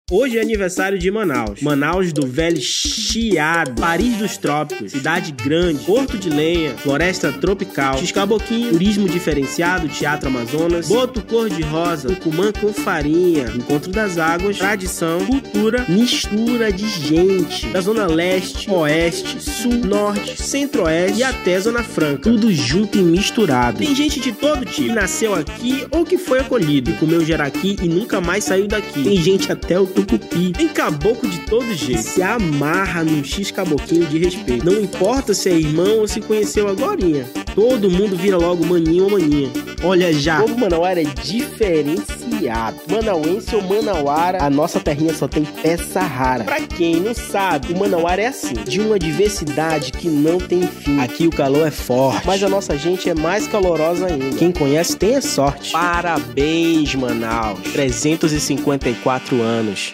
Hoje é aniversário de Manaus. Manaus do velho Chiado, Paris dos trópicos, cidade grande, Porto de Lenha, floresta tropical, Xcaboquinho, turismo diferenciado, Teatro Amazonas, Boto cor-de-rosa, Tucumã com farinha, Encontro das Águas, tradição, cultura, mistura de gente, da zona leste, oeste, sul, norte, centro-oeste e até zona franca, tudo junto e misturado. Tem gente de todo tipo, que nasceu aqui ou que foi acolhido, que comeu jaraqui e nunca mais saiu daqui. Tem gente até o tucupi, tem caboclo de todo jeito, se amarra num Xcaboquinho de respeito. Não importa se é irmão ou se conheceu agorinha, todo mundo vira logo maninho ou maninha. Olha já, o povo manauara é diferenciado. Manauense ou manauara, a nossa terrinha só tem peça rara. Pra quem não sabe, o manauara é assim, de uma diversidade que não tem fim. Aqui o calor é forte, mas a nossa gente é mais calorosa ainda. Quem conhece tem a sorte. Parabéns, Manaus. 354 anos.